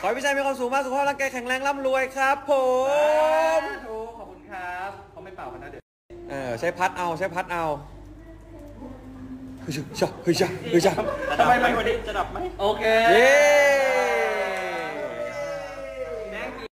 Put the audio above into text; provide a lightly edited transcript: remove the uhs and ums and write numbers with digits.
ขอให้พี่ชายมีความสุขมากสุขภาพร่างกายแข็งแรงร่ำรวยครับผมขอบคุณครับเขาไม่เป่ากันนะเดี๋ยวใช้พัดเอาใช้พัดเอาเฮ้ยจ้าเฮ้ยจ้าเฮ้ยจ้าจะดับไหมวันนี้จะดับไหมโอเคเย้